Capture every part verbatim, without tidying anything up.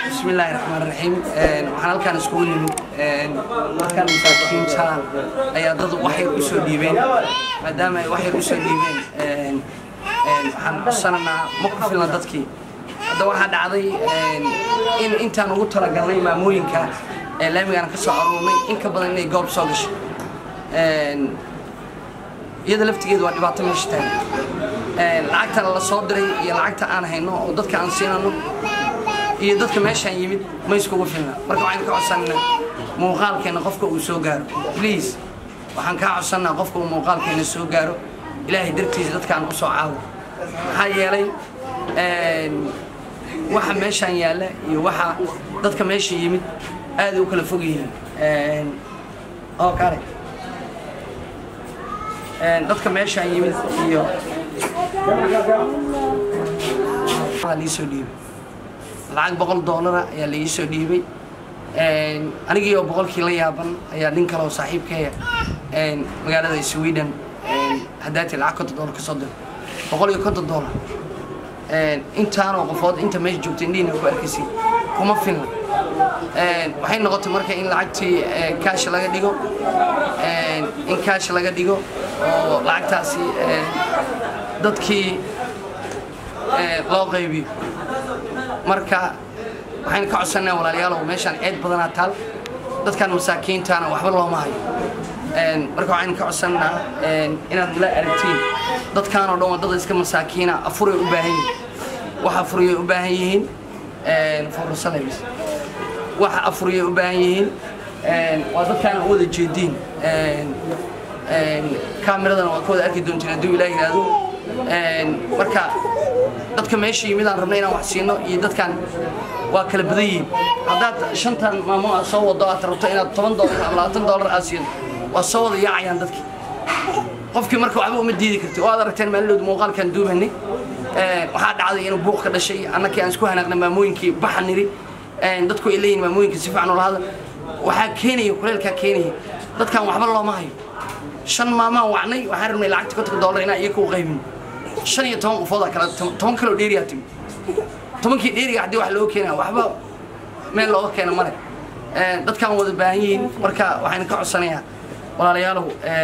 بسم الله الرحمن الرحيم waxaan halkaan isku nimid markaan masaakiinta ayaa dad waxay u soo dhiibeen maadaama ay waxay u soo dhiibeen waxaan xusananaa ma ku filna dadkii hadda waxaa dhacday in intaan ugu talagalnay maamooyinka ee laamigan ka soo aroornay in ka badan inay goob soo gashay iyada laftigeedu waa dhibaato meesha taagan lacagta la soo diray iyo lacagta aan hayno oo dadka aan siinano iyo dadka meeshaan yimid ma iskugu filna marka waxaan ka codsanaa muuqaalkeena qofka uu soo gaaro please waxaan ka codsanaa qofka uu muuqaalkeena soo gaaro ilaahay dartiisa dadkaan u soo caawo maxaa yeelay waxa meeshaan yaalla iyo waxa dadka meesha yimid aad u kala fog yihiin oo kale dadka meeshaan yimid iyo liisoo dhiibay lacag boqol doolara ayaa liisoo dhiibay anigii oo boqolkii la yaaban ayaa nin kale oo saaxiibkaya magaalada Sweden hadaati lacag konton doolar ka soo diray boqol iyo konton doolar intaan oo qofood inta meesha joogtay indhiina ku arkaysi kuma filna waxay noqotay marka in lacagtii cash laga dhigo in cash laga dhigo oo lacagtaasi dadkii loo qaybiyo marka waxaan ka codsanaa walaalayaal oo meeshaan eed badan taal dadkan masaakiintaana waxba looma hayo marka waxaan ka codsanaa inaad la aragtiin dadkaan oo dhan wadada iska masaakiina afuray u baahan yihiin waxa afuray u baahan yihiin fursadays waxa afuray u baahan yihiin waa dadkaan wada jeedin kaamiradan waa kooda arki doontiin haduu ilaahay yiraahdo marka dadka meesha yimid aan rabnay inaan wax siino iyo dadkan waa kala badan yihiin haddaad shantan maamo aad soo wado aad rabto inaad toban doolar ama labaatan doolar aad siido waa soo wada yaacayaan dadkii qofkii marka waxba uma diidi kartid oo aad aragteen maalin muuqaalkan duubanay waxaa dhacday inuu buuq ka dhashay annakii aan isku hanaaqnay maamooyinkii baxan niri dadku ay leeyihiin maamooyinka si fiican ula hadla waxaa keenaya kuleelkaa keenaya dadkan waxba looma hayo shan maamaan wacnay waxaan rabnay lacagta konton doolar inaan iyaga u qaybin shan iyo toban qofood kala toban kilo dheeriya timi tobankii dheeriga hadii wax loo keenaa waxba meel loo keeno male dadkan wada baahan yihiin marka waxaan ka codsanayaa walaalayaalow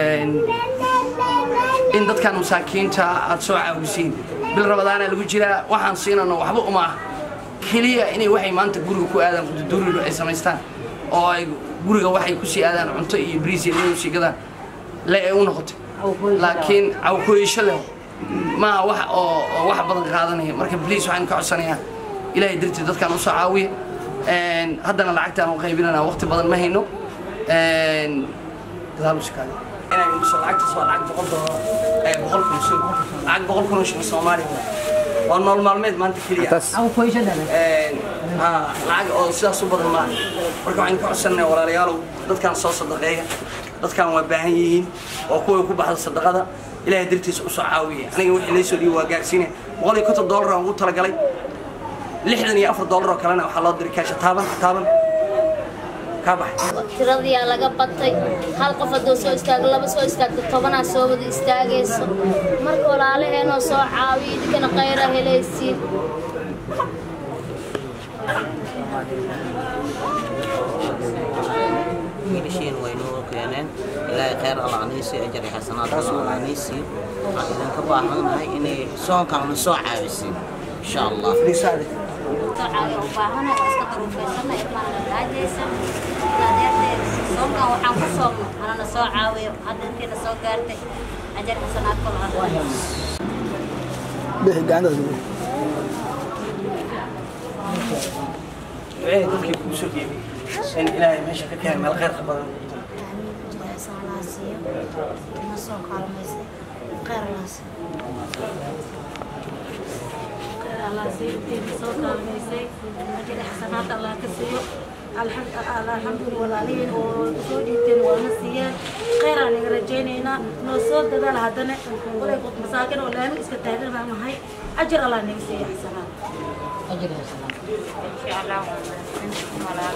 in dadkan masaakiinta aad soo caawisiin bil rabadaana lagu jiraa waxaan siinano waxba uma ah kaliya inay waxay maanta guriga ku aadaan quduuridu ay samaystaan oo ay guriga waxay ku sii aadaan cunto iyo bariis iyo sii gadaan la ay u noqotay laakiin awkooyisho leh ما واحد أو واحد بدن قادني مركب بليس وعين كعسانية إلى درت ذات كانوا صعاوية هذا أنا لعبت أنا وقيبنا وقت بدن ما هينو هذا مش كان أنا مش لعبت سواء لعبت بقول بقول كل شيء لعبت بقول كل شيء سومالي والنورمال ميد ما أنت كليا أو كويس هذا آه لعبت أو سياسة بدن ما مركب عين كعسانية ولا ريالو ذات كان صوص دقيقة ذات كان وباهيين وكوي كوب بعض الصدقات إلى درتيس أسعاوية أنا يقول ليس لي وجالسين وقال كنت الدولار وقلت رجلي لحدني أفر دولار وكلنا وحلات دركاشة تابن تابن كابح ترضي على قبضتي حلقة فدو سو استاج لا بس سو استاج طبعا سو بدي استاجس مركو ولا عليه إنه سو عاوي كنا غيره هليسين ميلشين وينو كيانين إلى خير الله عنيسي أجر حسنات الله عنيسي إذا كباحنا إني سون كانوا سوا عاوزين إن شاء الله. رسالة. تعالوا باهنا أستقروا في سنة إيمان العاجزة. لا دير سون كانوا حام سون أنا سوا عاوي هذا كنا سوا قارتي أجر حسنات الله. به قاعد إيه تبكي بوسو كيبي. إن إلهي ماشي كتير من الخير خبر. الله سيدي صوت الميسي أجل حسنات الله كسيو الحمد الحمد لله لين وسوديتين ونسيان خير أنا رجينا نصوت ده هذا ولا يقط مساكن ولا هم إسكتهدر ما هاي أجر الله نيسي حسنات أجر حسنات إن شاء الله ولا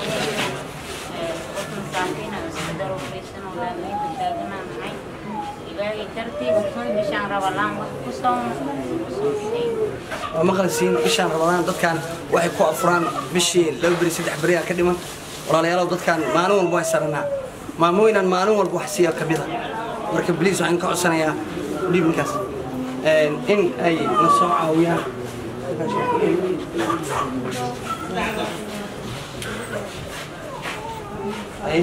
مساكين أستدروا في سنة ولا مين تجنا معي إلهي ترتيب بشان ربلان وصوم ومخلصين إيش أنا رمضان ضد كان واحد كو أفران بشي لو بريسيد حبريها كلمة ولا يلا ضد كان مانون البوي سرنا ما موينا مانون البوي حسية كبيرة مركب بليز وعين كعسنا يا ليب مكاس إن أي نصاعة ويا أي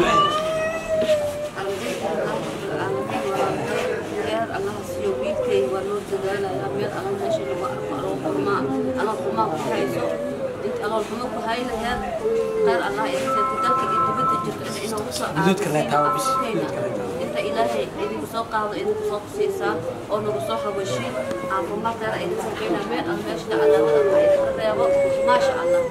جدود كلا تعب بس أنت إلهي إذا بسوق هذا إذا بسوق سيسا أو نبسوق وشي عم ما ترى إذا سكينا مين أنا ماشي على هذا إذا كذا ما شاء الله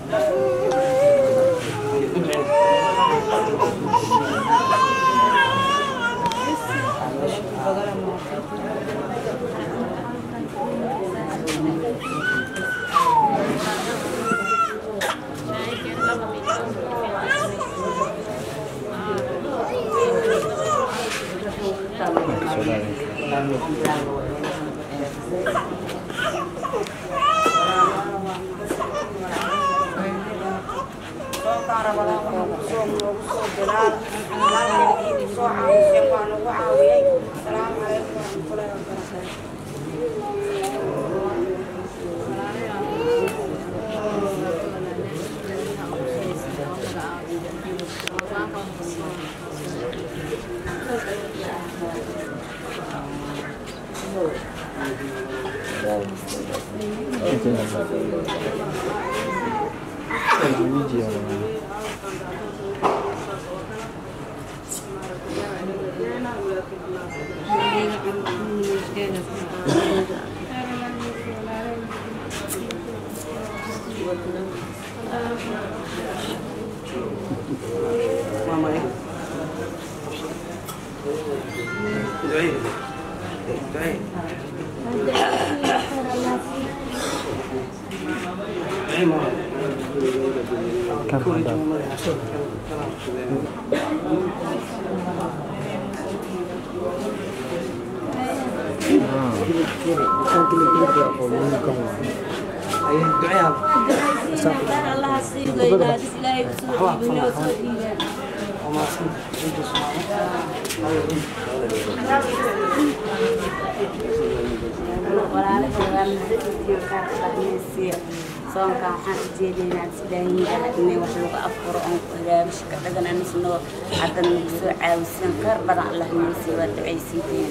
صون كان حاسس جديد ناس دايين لكني وحلو أفكر أن مش كذا أنا نسمع حتى نسوي عاوزين كر بدأ الله نسوي وتعيسين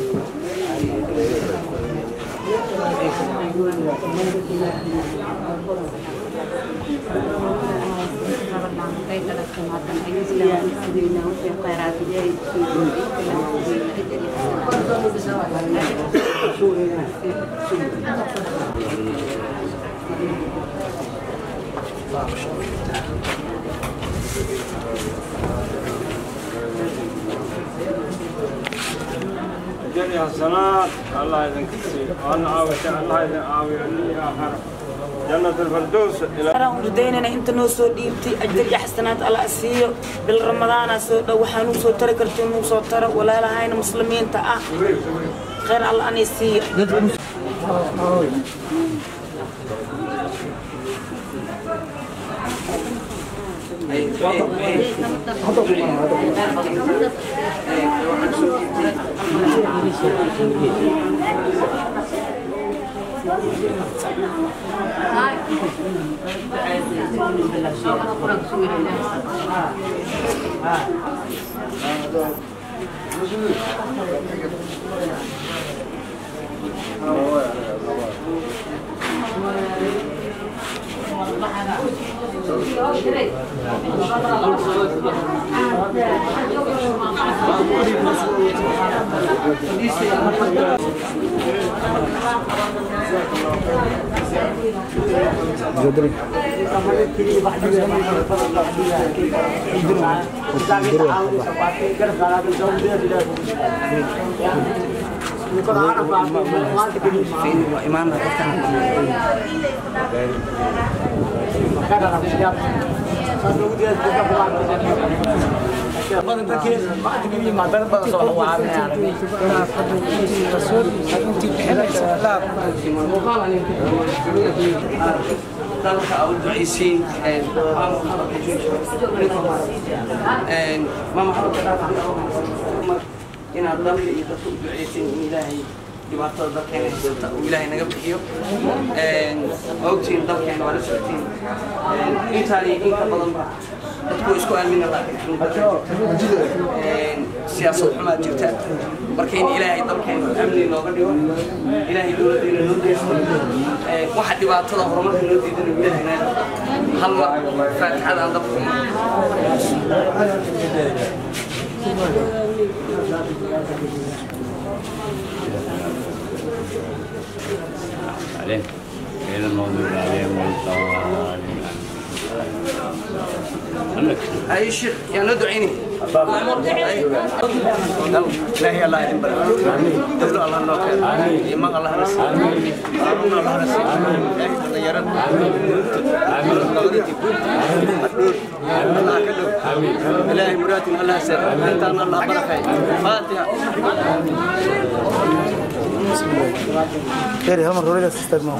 جميع الصلاة الله يذن كثير وأنا عاوش الله يذن عاوي آخر جنة الفردوس أنا وردين أنا أنت نوصل ديبتي أجدر حسنات على أسير بالرمضان أسود وحنو صوت ترى كرتون صوت ترى ولا لا هاي المسلمين تأ خير الله أن يسير جدري وإيمان Satu dia juga bukan dalka u ducaysiin maama inaad dalka iyo dadka u ducaysiin in ilaahay dhibaatada dalkeena haysata uu ilaahay naga bixiyo ogtiin dalkeena waa la socotiin intaan iyo inka badanba dadku isku aamina laakiin siyaasad xumaa jirta marka in ilaahay dalkeena amni nooga dhigo ilaahay dowladdeena noo deysto waxa dhibaatada horumarka noo diidana ilaahay naga hal mar faatixada aan dabka عليه إذا الموضوع عليهم والطوالين أي شيء يعني ندعيني لا هي الله يدين برا دولة الله نوكل إمام الله رسول أمون الله رسول لا يرد الله رتيب الله كله إلهي مراد الله سر أنت الله بركة فاتحة خير هم الرولة تستخدمه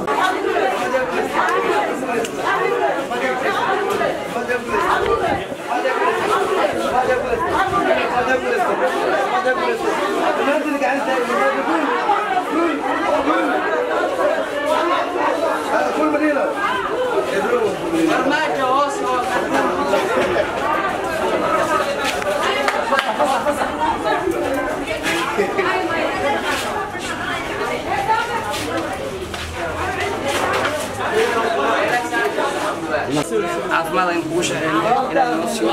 كل مدينة برنامج وصل عافماذا ينقوش إلى المسيو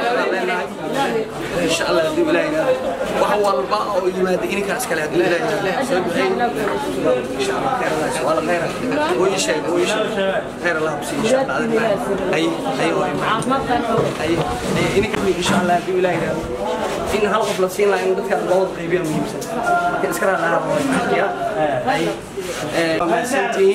إن شاء الله يدوب إلينا وهو الباء ويماد إنك أسكال يدوب إلينا إن شاء الله خير الله ولا خير وي شيء وي شيء خير الله بسي إن شاء الله أي أي أي إنك إن شاء الله يدوب إلينا إن هالقف لسين لا يندك الضوء قريبية مهمة لكن أسكال الله أي ما سنتين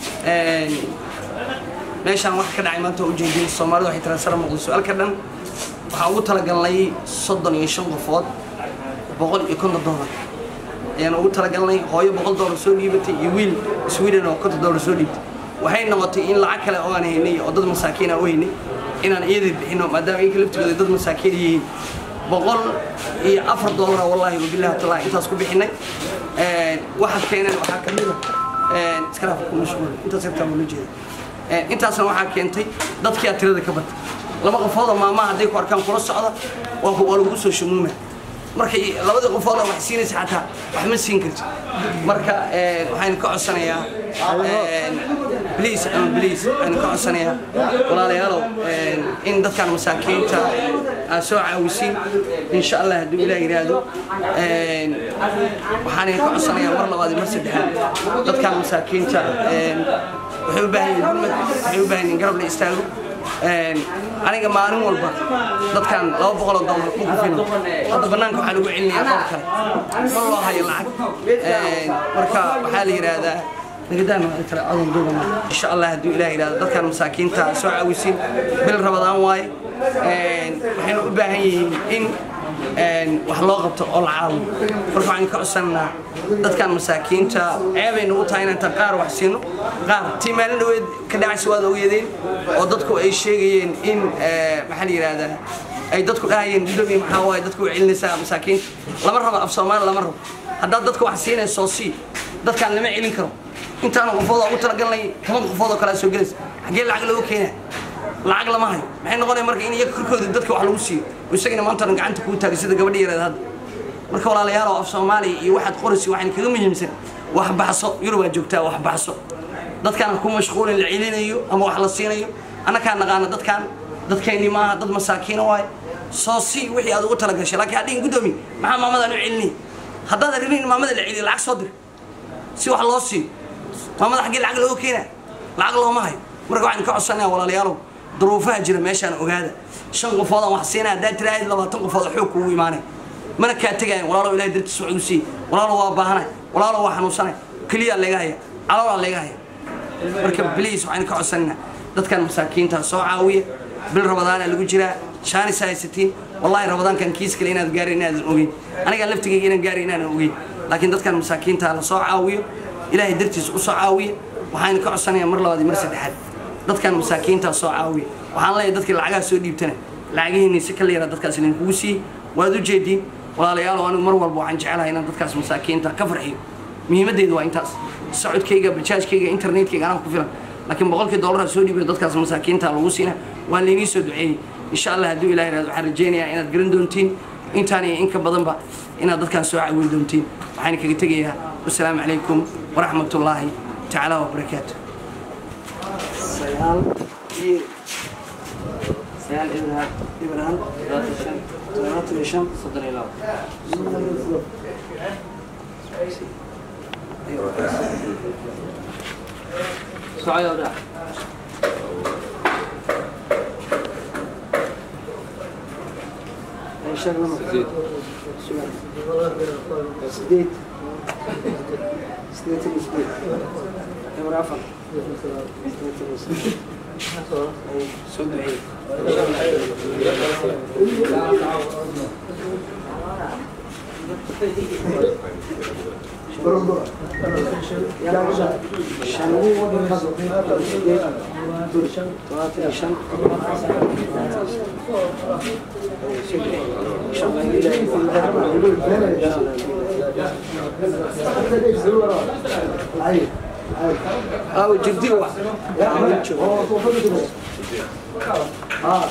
meeshaan wax ka dhacay maanta oo jeedin Soomaalidu waxay transfer Muqdisho halka dhan waxa uu talagalnay soddon iyo shan qofood boqol iyo konton dollar ayaan ugu talagalnay hooyo boqol dollar soo dhiibatay iyo wiil Sweden oo konton dollar soo dhiibtay waxay noqotay in lacag kale oo aan haynay oo dad masaakiin ah weynay inaan iyada bixino maadaama ay kaliftooda dad masaakiin yihiin boqol iyo afar dollar wallahi billahi ta'ala intaas ku bixinay ee waxa keenay waxa ka mid ah ee iskaraaf ku mashquul intaas ka taamo jeedo intaasna waxaa keentay dadkii tirada ka batay laba qofood oo maama haday ku arkaan kula socda waa ku lagu soo shumuuma marka labada qofood wax siinaysa xataa wax ma siin karto marka waxaan ka codsanayaa please and please aan ka codsanayaa walaalayaal in dadkan masaakiinta aan soo caawisiin insha Allah haduu ilaahay yiraahdo waxaan ka codsanayaa mar labaad mar saddexaad dadkan masaakiinta waxay u baahan yihiin waxay u baahan yihiin garab la istaago aniga maalin walba dadkan laba boqol oo dollar ku kufino hadda banaanka waxa lagu celinayaa dhowr kale ma loo hayo lacag marka waxaa la yiraahdaa نقدر نترى عظم دوما إن شاء الله هدو إلهي إلى ذكر مساكين تا سواء وسين بالرمضان واي وحين أباهي إن وحلاقة العالم فرفع عنك أصلنا ذكر مساكين تا عيبين وطاين أنت قار وحسينه قار تيمان لو كده عسواد ويدين وضدكوا أي شيء إن محلي هذا أي ضدكوا أهين دومي محاواي ضدكوا علم نساء مساكين لمرة أبصمان لمرة هذا ضدكوا حسين الصوصي ضدك لما علم كرم أنت أنا قفوضة أقول ترى قال لي كمان قفوضة كلا سوق جلس حقين العقل هو كينه العقل ما هي محين نقول مرك إني يكرر كود ضدك وحلوسي ويسجن ما أنت رجع أنت كود تاجس ده قبل يرد هذا مرك ولا لا يرى في صومالي واحد قرصي واحد كذا مهم سن واحد بحصو يروح جوكتا واحد بحصو ضد كان يكون مشغول العيلين أيو أما واحد للصين أيو أنا كان نقانا ضد كان ضد كاني ما ضد مساكين واي صوصي وحي هذا قلت لك شيء لكن هذين قدامي مع ما ماذا نعلني هذا الرين ما ماذا العيل العكس صدر سي واحد لوسي ما ماذا حق العقل هو كينا العقل هو ما هي مرقوا عن كعصنا ولا ليالو ظروفها جرى ماشي أنا وهذا شن قفاضة وحسينا ده ترى لما تنقفاض حوك ويمانه من كاتجين ولا لو إلى درت السعودية ولا لو وابهنا ولا لو واحد وصلنا كلية اللي جاية على ولا اللي جاية مركب بليس وعن كعصنا ده كان مساكين تسوع عوية بالرمضان اللي جرى شان ساي ستين wallahi Ramadan kan kiis kale inaad gaari inaad ogeyn aniga laftigayga inaan gaari inaan ogeyn laakiin dadkan masaakiinta la soo caawiyo ilaahay dartiis u soo caawiyo waxaan ka codsanayaa mar labaad mar saddexaad dadkan masaakiinta soo caawiyo waxaan leeyahay dadkii lacagaha soo dhiibtana lacagihiina si kala yara dadkaas in kugu sii waad u jeedin walaalayaal anigu mar walba waxaan jecelahay inaan dadkaas masaakiinta ka farxiyo muhiimadeedu waa intaas socodkayga bajaajkayga internetkayga anaa ku filan laakiin boqolkii dollar soo dhiibay dadkaas masaakiinta lagu siina waa leeni soo duceeyay insha Allah haduu ilaahay raad waxaan rajeynayaa inaad garan doontiin intaan iyo in ka badan ba inaad dadkan soo caawin doontiin waxaan kaga tagayaa assalaamu calaykum wa rahmatullaahi ta'ala wa barakaatuh سيال سيال إبراهيم إبراهيم راتشان راتشان صدر الله سعي ولا أي شغلة مزيد سديد سديد سديد إبراهيم سدعي أو جدي واحد. آه.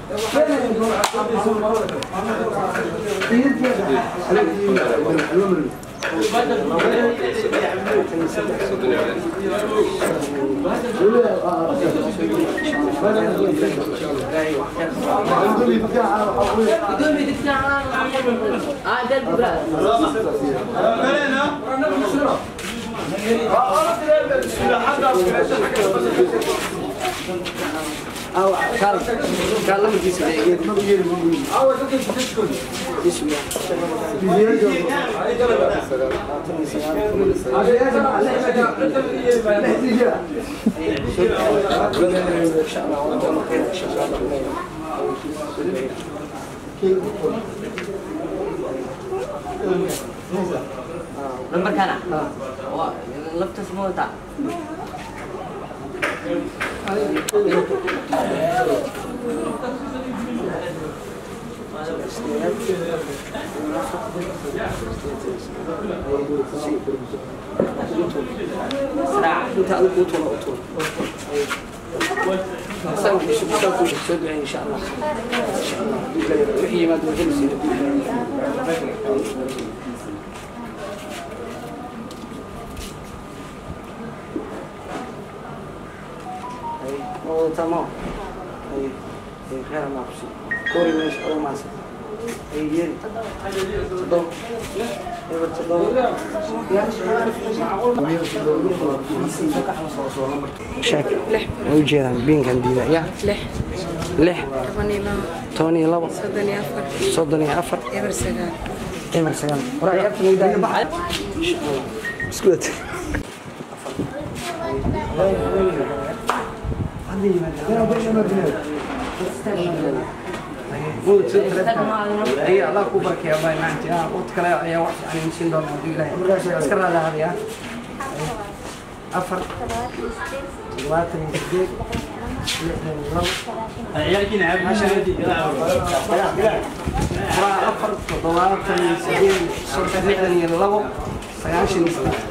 أو كلام كلام كيس بيجي أو تكين تشكون كيس بيجي Nomor kanan. Wah, lepas semua tak. انت على طول طول سوي شو بتسوي تسوي ان شاء الله ان شاء الله هي ما تقول هو تمام اي خير ما في كوري مش او ما اي ين تضم ايوه تضم شكل لح وجهه بين كان دينا يا لح لح توني لا توني لبا صدني أفر صدني افر إبر سجال امر سلام رايك في ده بعد اسكت هي الله كبرك يا باي معنتي ها قلت كلا يا واحد يعني نسين دور مدي له اسكر هذا هذا يا افر وات من جديد عيالك نعب هاشدي افر ضوات من سبيل صوت نحن يلغوا سياشن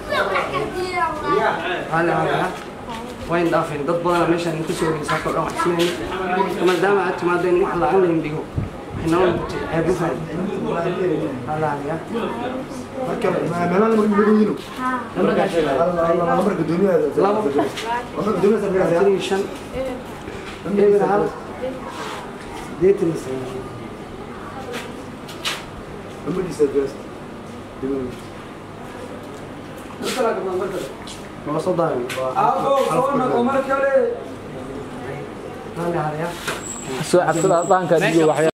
هلا هذا وين دافين ضد بدنا مشان نكسر نسافر راح سنين كما دام عدت ما دين محل عندهم بيجو إحنا عرفنا هلا يا ما ما أنا مرة بدونينه لما قاعد الله مرة بدونيه لا مرة بدونيه سبعة تري شن إيه من هذا ديت النساء لما دي سجلت ما صدقني سو عبد الله طانك